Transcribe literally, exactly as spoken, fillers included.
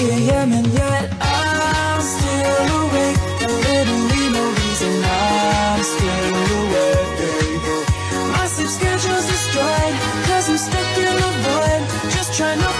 three a m and yet I'm still awake. Literally no reason, I'm still awake. My sleep schedule's destroyed, cause I'm stuck in the void, just trying to